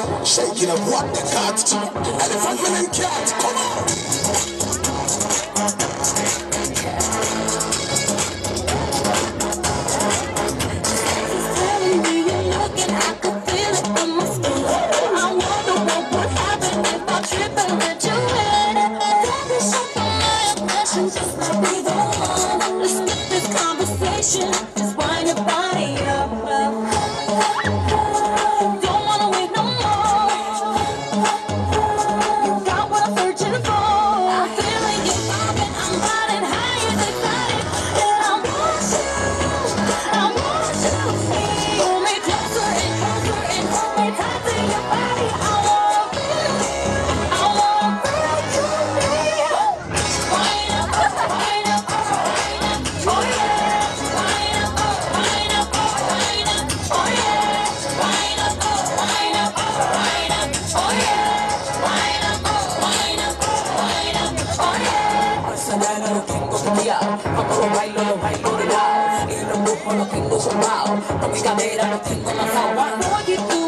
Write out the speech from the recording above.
Shaking up what the cat. Elephant man and cat. Come on. Just let me go on. Let's get this conversation. Just wind your body up. Don't wanna wait no more. You got what I'm searching for. I feel like you're bobbing, I'm riding high as excited. And I want you. Pull me closer and closer and hold me tight to your body. I wanna feel you need. Wind up, wind up, wind up. Oh yeah, wind up, wind up, wind up. Oh yeah, wind up, wind up, wind up. Oh yeah, wind up, wind up, wind up. Oh yeah. Arsenal lo tengo bloqueado, cuando lo bailo de lado, y los grupos los tengo formados, con mi cadera los tengo lanzados. I know you do.